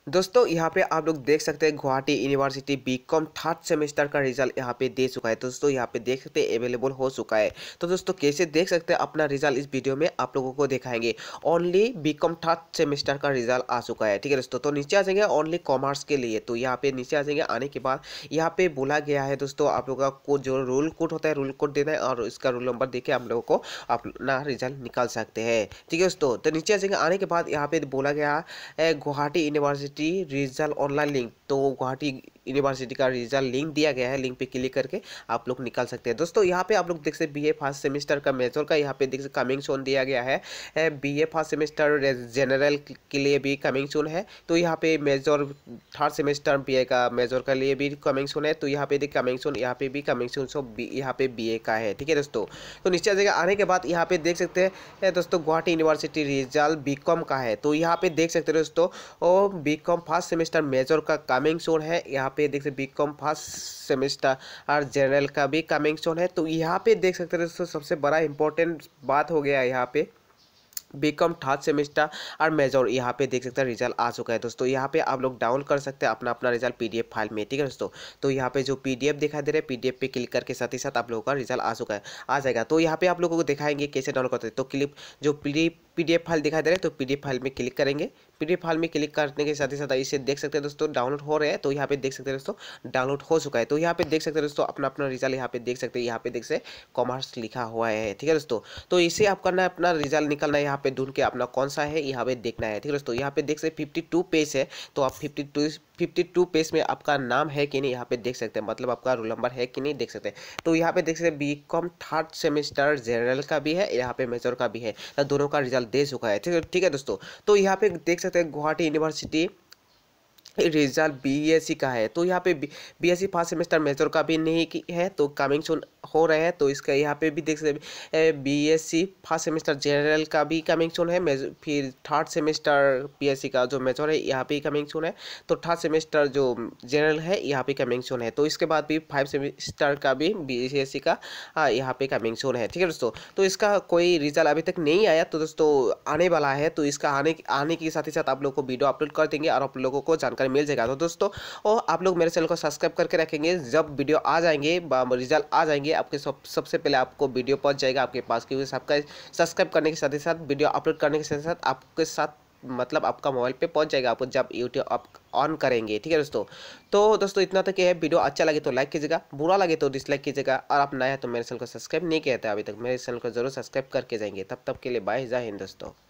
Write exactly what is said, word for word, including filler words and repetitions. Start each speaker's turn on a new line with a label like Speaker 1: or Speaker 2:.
Speaker 1: दोस्तों यहाँ पे आप लोग देख सकते हैं Guwahati university B Com third semester का रिजल्ट यहाँ पे दे चुका है। दोस्तों यहाँ पे देख सकते हैं अवेलेबल हो चुका है। तो दोस्तों कैसे देख सकते हैं अपना रिजल्ट इस वीडियो में आप लोगों को दिखाएंगे। ओनली बीकॉम थर्ड सेमेस्टर का रिजल्ट आ चुका है, ठीक है दोस्तों। तो नीचे आ जाएंगे ओनली कॉमर्स के लिए। तो यहाँ पे नीचे आ जाएंगे, आने के बाद यहाँ पे बोला गया है दोस्तों आप लोगों को जो रूल कोड होता है रूल कोड देना है और इसका रूल नंबर देके आप लोगों को अपना रिजल्ट निकाल सकते हैं, ठीक है दोस्तों। तो नीचे आ जाएंगे, आने के बाद यहाँ पे बोला गया है Guwahati university result online link. तो गुवाहाटी यूनिवर्सिटी का रिजल्ट लिंक दिया गया है, लिंक पे क्लिक करके आप लोग निकाल सकते हैं। दोस्तों यहाँ पे आप लोग देख सकते हैं बी ए फर्स्ट सेमेस्टर का मेजर का यहाँ पे देख सकते कमिंग सून दिया गया है। B A first semester general के लिए भी कमिंग सून है। तो यहाँ पे major third semester B A का मेजर के लिए भी कमिंग सून है। तो यहाँ पे देख कमिंग सून, यहाँ पे भी कमिंग सून, सो यहाँ पे बी ए का है, ठीक है दोस्तों। तो नीचे आ जाएगा, आने के बाद यहाँ पे देख सकते हैं दोस्तों Guwahati university result B Com का है। तो यहाँ पे देख सकते हैं दोस्तों और बीकॉम फर्स्ट सेमेस्टर मेजर का कमिंग सून है। यहाँ पे देख सकते बीकॉम फर्स्ट सेमेस्टर और जनरल का भी कमिंग सून है। तो यहाँ पे देख सकते हैं दोस्तों सबसे बड़ा इंपॉर्टेंट बात हो गया यहाँ पे बीकॉम थर्ड सेमेस्टर और मेजर यहाँ पे देख सकते हैं रिजल्ट आ चुका है दोस्तों। यहाँ पे आप लोग डाउनलोड कर सकते हैं अपना अपना रिजल्ट पीडीएफ फाइल में, ठीक है दोस्तों। तो यहाँ पे जो पीडीएफ दिखाई दे रहा है पीडीएफ पे क्लिक करके साथ ही साथ आप लोगों का रिजल्ट आ चुका है आ जाएगा। तो यहाँ पे आप लोगों को दिखाएंगे कैसे डाउनलोड करते हैं। तो क्लिप जो पीडीएफ पीडीएफ फाइल दिखाई दे रहा है तो पीडीएफ फाइल में क्लिक करेंगे। पीडीएफ फाइल में क्लिक करने के साथ ही साथ इसे देख सकते हैं दोस्तों डाउनलोड हो रहे हैं। तो यहाँ पे देख सकते हैं दोस्तों डाउनलोड हो चुका है। तो यहाँ पे देख सकते हैं दोस्तों अपना अपना रिजल्ट यहाँ पे देख सकते हैं, यहाँ पे देख सकते कॉमर्स लिखा हुआ है, ठीक है दोस्तों। तो इसे आप करना है, अपना रिजल्ट निकलना है, यहाँ पे ढूंढ के अपना कौन सा है यहाँ पे देखना है, ठीक है दोस्तों। यहाँ पे देख सकते फिफ्टी टू पेज है। तो आप fifty two fifty two page में आपका नाम है कि नहीं यहाँ पे देख सकते हैं, मतलब आपका रोल नंबर है कि नहीं देख सकते हैं। तो यहाँ पे देख सकते हैं बीकॉम थर्ड सेमेस्टर जनरल का भी है, यहाँ पे मेजर का भी है। तो दोनों का रिजल्ट दे चुका है, ठीक है ठीक है दोस्तों। तो यहाँ पे देख सकते हैं गुवाहाटी यूनिवर्सिटी रिजल्ट बीएससी का है। तो यहाँ पे बीएससी फर्स्ट सेमेस्टर मेजर का भी नहीं की है, तो कमिंग सून हो रहे हैं। तो इसका यहाँ पे भी देख सकते बीएससी फर्स्ट सेमेस्टर जनरल का भी कमिंग सून है। फिर थर्ड सेमेस्टर बीएससी का जो मेजर है यहाँ पे कमिंग सून है। तो थर्ड सेमेस्टर जो जनरल है यहाँ पे कमिंग सून है। तो इसके बाद भी फाइव सेमेस्टर का भी बीएससी का यहाँ पे कमिंग सून है, ठीक है दोस्तों। तो इसका कोई रिजल्ट अभी तक नहीं आया, तो दोस्तों आने वाला है। तो इसका आने आने के साथ ही साथ आप लोग को वीडियो अपलोड कर देंगे और आप लोगों को जानकारी मिल जाएगा। तो दोस्तों और आप लोग मेरे चैनल को सब्सक्राइब करके रखेंगे, जब वीडियो आ जाएंगे रिजल्ट आ जाएंगे आपके सब सबसे पहले आपको वीडियो पहुंच जाएगा आपके पास, क्योंकि सबका सब्सक्राइब करने के साथ ही साथ वीडियो अपलोड करने के साथ साथ आपके साथ मतलब आपका मोबाइल पे पहुंच जाएगा आपको जब यूट्यूब आप ऑन करेंगे, ठीक है दोस्तों। तो दोस्तों इतना तक है। वीडियो अच्छा लगे तो लाइक कीजिएगा, बुरा लगे तो डिसलाइक कीजिएगा, और आप नया है तो मेरे चैनल को सब्सक्राइब नहीं किया था अभी तक, मेरे चैनल को जरूर सब्सक्राइब करके जाएंगे। तब तक के लिए बाय, जय हिंद दोस्तों।